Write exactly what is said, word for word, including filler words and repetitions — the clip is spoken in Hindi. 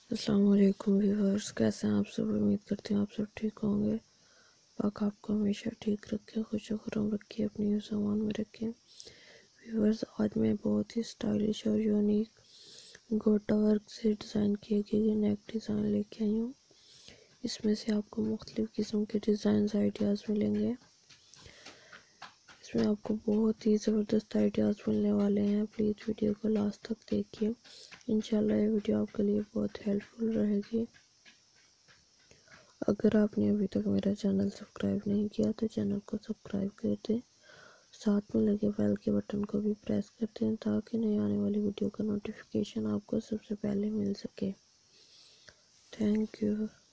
अस्सलाम वालेकुम व्यूअर्स, कैसे हैं आप सब। उम्मीद करते हैं आप सब ठीक होंगे। पाक आपको हमेशा ठीक रखे, खुश खुरम रखे, अपनी सामान में रखें। व्यूअर्स, आज मैं बहुत ही स्टाइलिश और यूनिक गोटा वर्क से डिज़ाइन किए गए नेक डिज़ाइन लेके आई हूँ। इसमें से आपको मुख्तलिफ़ किस्म के डिज़ाइन आइडियाज़ मिलेंगे। इसमें आपको बहुत ही ज़बरदस्त आइडियाज़ मिलने वाले हैं। प्लीज़ वीडियो को लास्ट तक देखिए, इंशाल्लाह ये वीडियो आपके लिए बहुत हेल्पफुल रहेगी। अगर आपने अभी तक मेरा चैनल सब्सक्राइब नहीं किया तो चैनल को सब्सक्राइब कर दें, साथ में लगे बेल के बटन को भी प्रेस कर दें ताकि नई आने वाली वीडियो का नोटिफिकेशन आपको सबसे पहले मिल सके। Thank you.